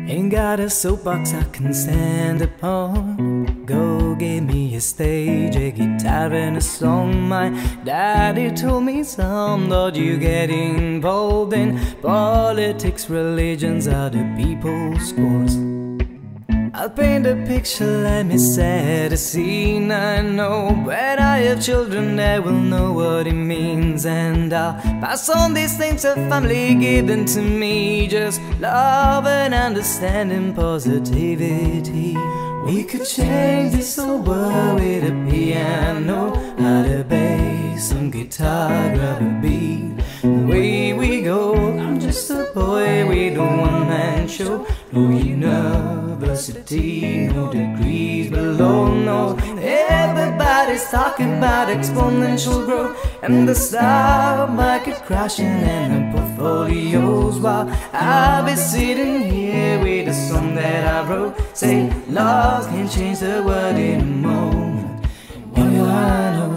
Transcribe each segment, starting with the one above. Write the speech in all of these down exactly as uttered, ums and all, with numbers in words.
Ain't got a soapbox I can stand upon. Go give me a stage, a guitar and a song. My daddy told me, son, don't you get involved in politics, religions, other people's scores. I'll paint a picture, let me set a scene. I know when I have children they will know what it means, and I'll pass on these things of family given to me. Just love and understanding, positivity. We could change this whole world with a piano, add a bass, some guitar, grab a beat. Away we go, I'm just a boy with a one-man show. No university, no degrees below, no. Everybody's talking about exponential growth and the stock market crashing and the portfolios, while I'll be sitting here with a song that I wrote. Say, love can change the world in a moment. What do I know?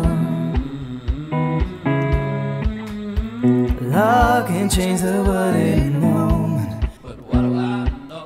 Love can change the world in a moment. But what do I know?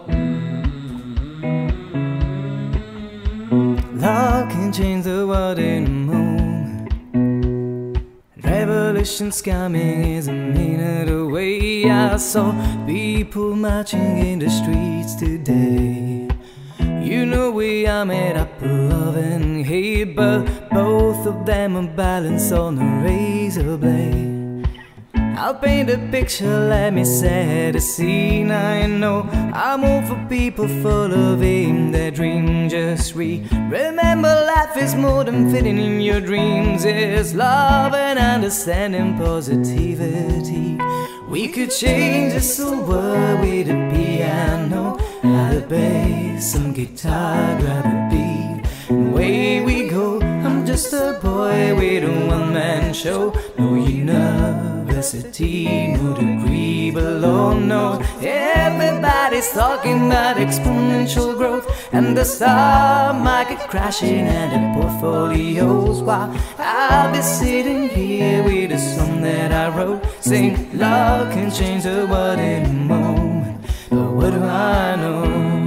Love can change the world in a moment. Revolution's coming is a minute away. I saw people marching in the streets today. You know we are made up of love and hate, but both of them are balanced on a razor blade. I'll paint a picture, let me set a scene. I know I'm all for people full of aim, their dream just re Remember, life is more than fitting in your dreams. It's love and understanding, positivity. We could change this whole world with a piano, add a bass, some guitar, grab a beat. Away we go, I'm just a boy with a one-man show. No university, no degree below, no. Everybody's talking about exponential growth and the stock market crashing and the portfolios, while I'll be sitting here with a song that I wrote, saying love can change the world in a moment. But what do I know?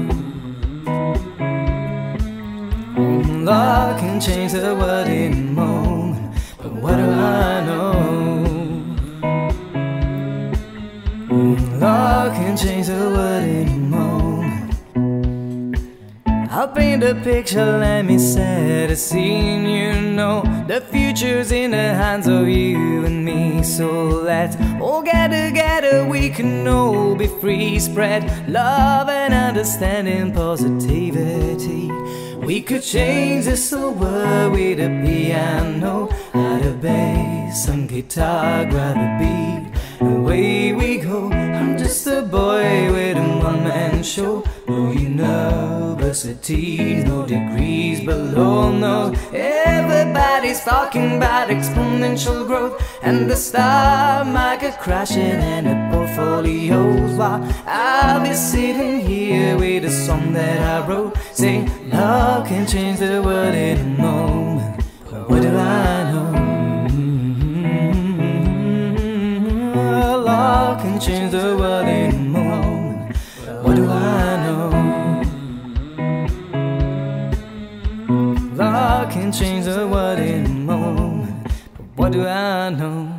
Love can change the world in a moment. But what do I know? Love can change the world in a moment. I'll paint a picture, let me set a scene. You know the future's in the hands of you and me. So let's all get together, we can all be free. Spread love and understanding, positivity. We could change this whole world with a piano, add a bass, some guitar, grab a beat. Away we go, I'm just a boy with a one-man show. No university, no degrees below, no. Everybody's talking about exponential growth and the stock market crashing and the portfolios, while I'll be sitting here with a song that I wrote, saying love can change the world in a moment. But what do I know? Love can change the world in a moment. What do I know? Love can change the world in a moment. But what do I know?